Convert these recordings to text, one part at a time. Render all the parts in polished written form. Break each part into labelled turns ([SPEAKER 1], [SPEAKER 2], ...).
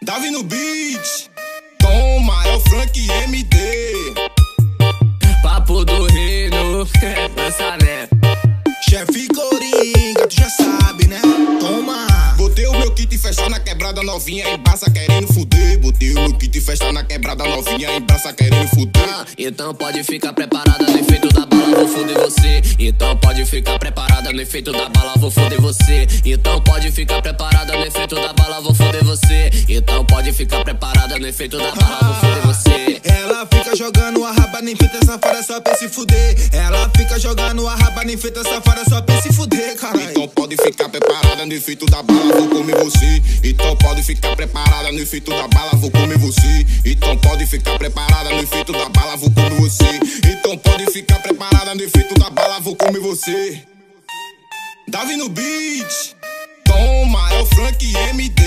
[SPEAKER 1] Davi no beat, toma, é o Frank MD.
[SPEAKER 2] Papo do reino, dança né.
[SPEAKER 1] Chefe Coringa, tu já sabe, né? Toma. Botei o meu kit fechar na quebrada novinha, embaça querendo fuder. Botei o meu kit fechar na quebrada novinha, embaça querendo fuder.
[SPEAKER 2] Então pode ficar preparada no efeito da bala, vou foder você. Então pode ficar preparada no efeito da bala, vou foder você. Então pode ficar preparada no efeito da bala, vou foder você. Então pode ficar preparada no efeito da bala, vou foder você.
[SPEAKER 1] Ela fica jogando a raba nem feita safada só pra se fuder. Ela fica jogando a raba nem feita safada só pra se fuder, caralho. Então pode ficar preparada no efeito da bala, vou comer você. Então pode ficar preparada no efeito da bala, vou comer você. Então pode ficar preparada no efeito da bala, vou comer você. Então pode ficar preparada no efeito da bala, vou comer você. Davi no beat, toma, é o Frank MD.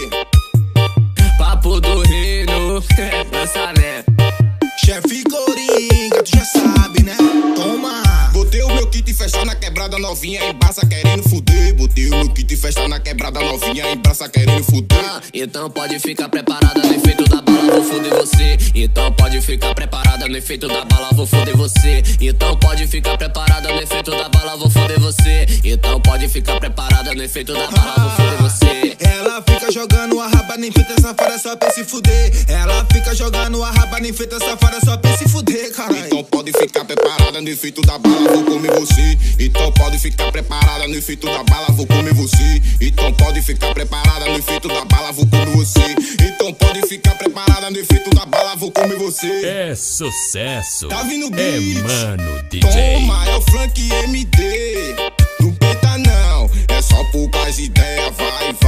[SPEAKER 2] Papo do reino, dança né.
[SPEAKER 1] Chefe Coringa, tu já sabe, né? Toma. Botei o meu kit fechar na quebrada novinha, embaça querendo fuder. Botei o meu kit fechar na quebrada novinha, embaça querendo fuder.
[SPEAKER 2] Então pode ficar preparada no efeito da bala, vou foder você. Então pode ficar preparada no efeito da bala, vou foder você. Então pode ficar preparada no efeito da bala, vou foder você. Então pode ficar preparada no efeito da bala, vou foder você.
[SPEAKER 1] Ela fica jogando a raba nem feita safada só pra se fuder. Ela fica jogando a raba nem feita safada só pra se fuder, caralho. Então pode ficar preparada no efeito da bala, vou comer você. Então pode ficar preparada no efeito da bala, vou comer você. Então pode ficar preparada no efeito da bala, vou comer você. Então pode ficar preparada no efeito da bala, vou comer você.
[SPEAKER 3] É sucesso.
[SPEAKER 1] Tá vindo beat.
[SPEAKER 3] É mano DJ.
[SPEAKER 1] Toma, é o Frank MD. Não peita não, é só poucas ideias, vai,